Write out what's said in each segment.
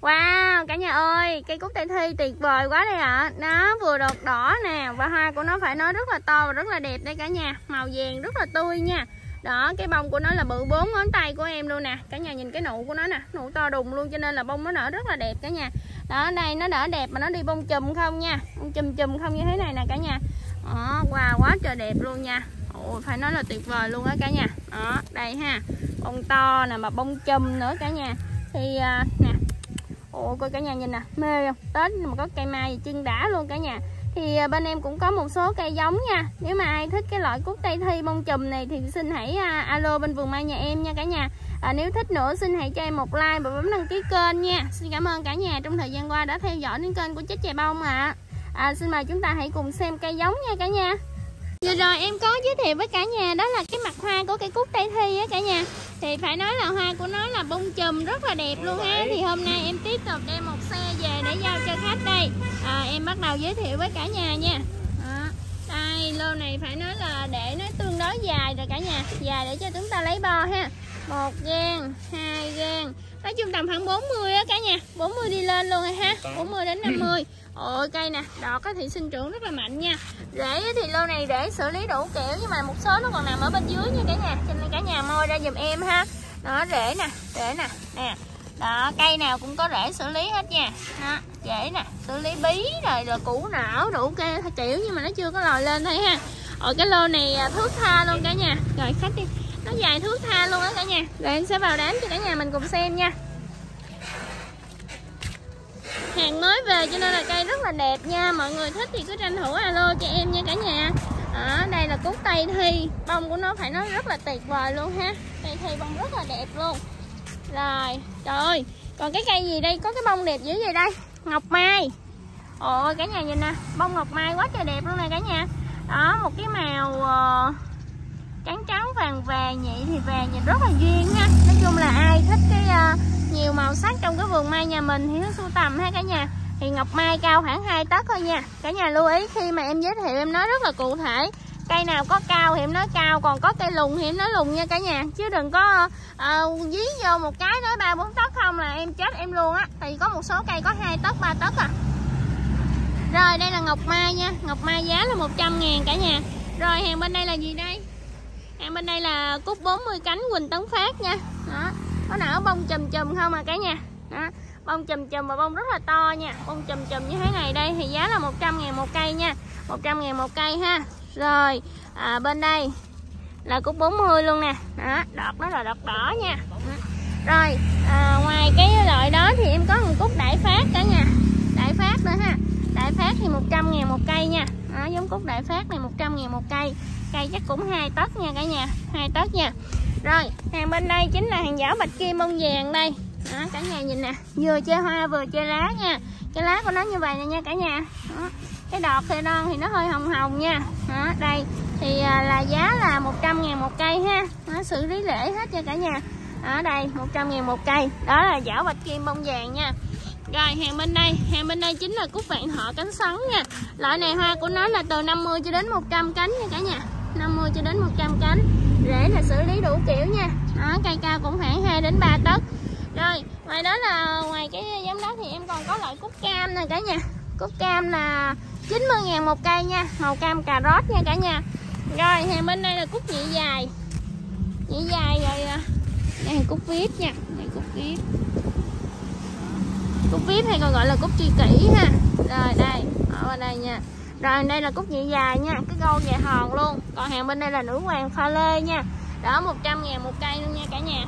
Wow, cả nhà ơi, cây cúc Tây Thi tuyệt vời quá đây ạ. Nó vừa đọt đỏ nè, và hoa của nó phải nói rất là to và rất là đẹp đây cả nhà. Màu vàng rất là tươi nha. Đó, cái bông của nó là bự 4 ngón tay của em luôn nè. Cả nhà nhìn cái nụ của nó nè, nụ to đùng luôn, cho nên là bông nó nở rất là đẹp cả nhà. Đó, đây nó nở đẹp mà nó đi bông chùm không nha. Bông chùm không như thế này nè cả nhà. Đó, wow, quá trời đẹp luôn nha. Ôi, phải nói là tuyệt vời luôn á cả nhà. Đó, đây ha. Bông to nè mà bông chùm nữa cả nhà. Thì nè. Ồ, coi cả nhà nhìn nè, mê không? Tết mà có cây mai chân đã luôn cả nhà. Thì bên em cũng có một số cây giống nha. Nếu mà ai thích cái loại cúc Tây Thi bông chùm này thì xin hãy alo bên vườn mai nhà em nha cả nhà. Nếu thích nữa xin hãy cho em một like và bấm đăng ký kênh nha. Xin cảm ơn cả nhà trong thời gian qua đã theo dõi đến kênh của Chết Chài Bông ạ. Xin mời chúng ta hãy cùng xem cây giống nha cả nhà. Vừa rồi em có giới thiệu với cả nhà đó là cái mặt hoa của cây cúc Tây Thi á cả nhà. Thì phải nói là hoa của nó là bông chùm rất là đẹp luôn ha. Thì hôm nay em tiếp tục đem một xe về để giao cho khách đây. Em bắt đầu giới thiệu với cả nhà nha. Đây, lô này phải nói là để nó tương đối dài rồi cả nhà. Dài để cho chúng ta lấy bo ha. 1 gang, 2 gang. Nói chung tầm khoảng 40 á cả nhà. 40 đi lên luôn rồi ha. 40 đến 50. Ôi cây nè, đọt thì sinh trưởng rất là mạnh nha. Rễ thì lô này rễ xử lý đủ kiểu, nhưng mà một số nó còn nằm ở bên dưới nha cả nhà. Cho nên cả nhà moi ra giùm em ha. Đó, rễ nè, nè. Đó, cây nào cũng có rễ xử lý hết nha. Đó, rễ nè, xử lý bí rồi củ nở đủ kiểu, nhưng mà nó chưa có lòi lên thôi ha. Cái lô này thước tha luôn cả nhà. Rồi khách đi. Nó dài thước tha luôn á cả nhà. Rồi em sẽ vào đám cho cả nhà mình cùng xem nha. Hàng mới về cho nên là cây rất là đẹp nha. Mọi người thích thì cứ tranh thủ alo cho em nha cả nhà. Đây là cúc Tây Thi. Bông của nó phải nói rất là tuyệt vời luôn ha. Tây Thi bông rất là đẹp luôn. Rồi, trời ơi. Còn cái cây gì đây? Có cái bông đẹp dữ vậy đây? Ngọc Mai. Ôi cả nhà nhìn nè. Bông Ngọc Mai quá trời đẹp luôn nè cả nhà. Đó, một cái màu trắng trắng vàng vàng nhị thì vàng nhìn rất là duyên ha. Nói chung là ai thích cái nhiều màu sắc trong cái vườn mai nhà mình thì nó sưu tầm ha cả nhà. Thì Ngọc Mai cao khoảng 2 tấc thôi nha. Cả nhà lưu ý khi mà em giới thiệu em nói rất là cụ thể. Cây nào có cao thì em nói cao, còn có cây lùn thì em nói lùn nha cả nhà. Chứ đừng có dí vô một cái nói 3-4 tấc không là em chết em luôn á. Thì có một số cây có 2 tấc 3 tấc à. Rồi đây là Ngọc Mai nha. Ngọc Mai giá là 100.000 cả nhà. Rồi hàng bên đây là gì đây? Hàng bên đây là cúc 40 cánh Quỳnh Tấn Phát nha. Đó, nó nở bông chùm không à cả nhà. Đó, bông chùm và bông rất là to nha. Bông chùm như thế này đây thì giá là 100.000 một cây nha. 100.000 một cây ha. Rồi bên đây là cúc 40 luôn nè. Đó, đọt nó là đọt đỏ nha. Đó. Rồi ngoài cái loại đó thì em có một cúc Đại Phát cả nhà. Đại Phát nữa ha. Đại Phát thì 100.000 một cây nha. Đó, giống cúc Đại Phát này 100.000 một cây. Cây chắc cũng 2 tấc nha cả nhà. 2 tấc nha. Rồi hàng bên đây chính là hàng giảo Bạch Kim bông vàng đây. Đó, cả nhà nhìn nè, vừa chơi hoa vừa chơi lá nha. Cái lá của nó như vậy nè nha cả nhà. Đó. Cái đọt thì non thì nó hơi hồng hồng nha. Đó, đây thì là giá là 100.000 một cây ha. Nó xử lý rễ hết cho cả nhà. Ở đây 100.000 một cây. Đó là giảo Bạch Kim bông vàng nha. Rồi hàng bên đây chính là cúc Vạn Thọ cánh xoắn nha. Loại này hoa của nó là từ 50 cho đến 100 cánh nha cả nhà. 50 cho đến 100 cánh. Rễ là xử lý đủ kiểu nha. Đó, cây cao cũng khoảng 2 đến 3 tấc. Rồi, ngoài đó là ngoài cái giống đó thì em còn có loại cúc cam nè cả nhà. Cúc cam là 90.000 một cây nha. Màu cam cà rốt nha cả nhà. Rồi, hàng bên đây là cúc nhị dài. Nhị dài rồi. Đây là cúc viếp nha. Đây cúc viếp. Cúc viếp hay còn gọi là cúc tri kỷ ha. Rồi đây, ở đây nha. Rồi đây là cúc nhị dài nha, cái gâu dài hòn luôn. Còn hàng bên đây là nữ hoàng pha lê nha. Đó 100.000 một cây luôn nha cả nhà.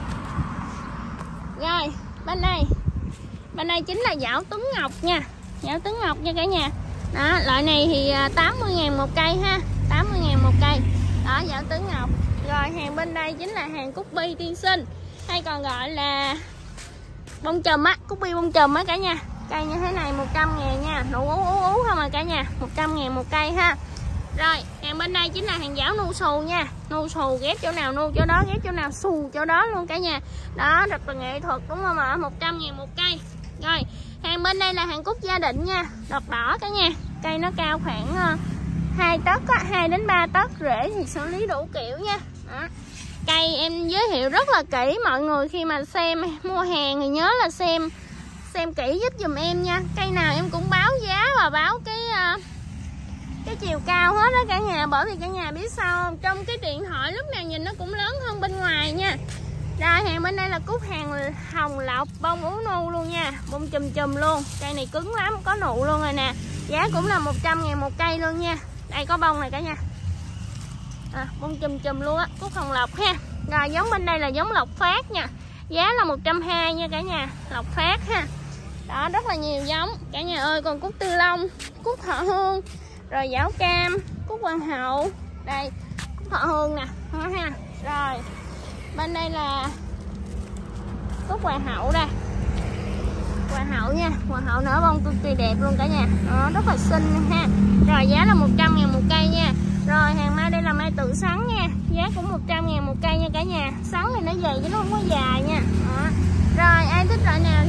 Rồi bên đây chính là giảo Tuấn Ngọc nha. Giảo Tuấn Ngọc nha cả nhà. Đó, loại này thì 80.000 một cây ha. 80.000 một cây. Đó, giảo Tuấn Ngọc. Rồi hàng bên đây chính là hàng cúc bi tiên sinh, hay còn gọi là bông chùm á, cúc bi bông chùm á cả nhà. Cây như thế này 100.000 nha. Nụ ú không à cả nhà. 100.000 một cây ha. Rồi hàng bên đây chính là hàng giảo nu xù nha. Nu xù ghép chỗ nào nu chỗ đó, ghép chỗ nào xù chỗ đó luôn cả nhà. Đó, rất là nghệ thuật đúng không ạ? 100.000 một cây. Rồi hàng bên đây là hàng cúc Gia Định nha. Đọt đỏ cả nhà. Cây nó cao khoảng 2 tấc á, 2 đến 3 tấc. Rễ thì xử lý đủ kiểu nha. Đó. Cây em giới thiệu rất là kỹ. Mọi người khi mà xem mua hàng thì nhớ là xem xem kỹ giúp dùm em nha. Cây nào em cũng báo giá và báo cái chiều cao hết đó cả nhà. Bởi vì cả nhà biết sao không, trong cái điện thoại lúc nào nhìn nó cũng lớn hơn bên ngoài nha. Rồi hàng bên đây là cúc hàng hồng lộc, bông ú nu luôn nha, bông chùm chùm luôn. Cây này cứng lắm, có nụ luôn rồi nè. Giá cũng là 100.000 một cây luôn nha. Đây có bông này cả nhà. Bông chùm chùm luôn á, cúc hồng lộc ha. Rồi giống bên đây là giống lộc phát nha. Giá là 120 nha cả nhà, lộc phát ha. Đó, rất là nhiều giống cả nhà ơi. Còn cúc tư long, cúc thọ hương, rồi giảo cam, cúc hoàng hậu. Đây, cúc thọ hương nè ha. Rồi bên đây là cúc hoàng hậu đây, hoàng hậu nha, hoàng hậu nở bông cực kỳ đẹp luôn cả nhà. Đó, rất là xinh ha. Rồi giá là 100.000 một cây nha. Rồi hàng mai đây là mai tự sắn nha, giá cũng 100.000 một cây nha cả nhà. Sắn thì nó dày chứ nó không có dài nha. Đó. Rồi ai thích loại nào